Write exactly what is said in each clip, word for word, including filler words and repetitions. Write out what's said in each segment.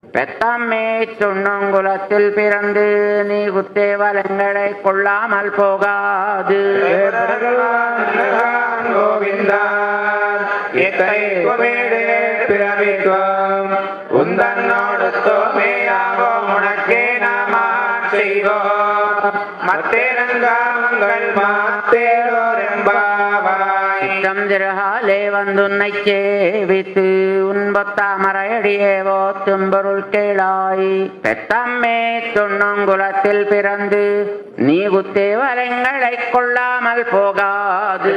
பெத்தம்மே துண்ணுங்குலத்தில் பிறந்து நீ குத்தேவலங்களை கொள்ளாமல் போகாது. கோவிந்தா பிறவித்வம் உந்தன்னோடு தோமையாகோ உனக்கே நாம செய்வோம் மத்தேனங்கள் மாத்தேரோரெம்பாவாய். திருகாலே வந்துன்னை சேவித்து உன்பத்தாமரையடியேவோ தும்பொருள் கேளாய். பெத்தம்மே துண்ணுங்குலத்தில் பிறந்து நீ குத்தேவலங்களை கொள்ளாமல் போகாது.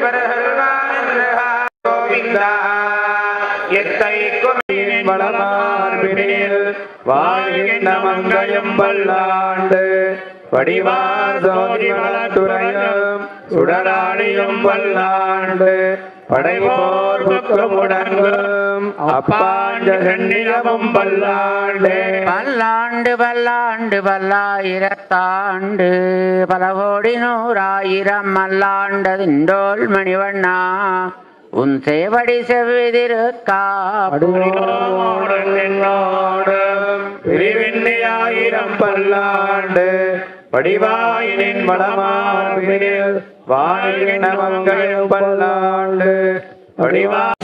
கோவிந்தா எத்தைக்கும் வளமார்பினில் வாழ்கின்ற மங்கையும் வல்லாண்டு படிவார் சோதி வளத்துறையும் சுடராணியும் வல்லாண்டு படைபோர் புக்கமுடங்கும் அப்பாண்ட சென்னியமும் வல்லாண்டு. பல்லாண்டு பல்லாண்டு பல்லாயிரத்தாண்டு பல கோடி நூறாயிரம் மல்லாண்டதின்றோள் மணிவண்ணா உன் சேவடி செவ்விதிருக்காயிரம் பல்லாண்டு படிவாயினின் வளமார்பினில் வாழ்கின்ற மங்கையும் பல்லாண்டு படிவா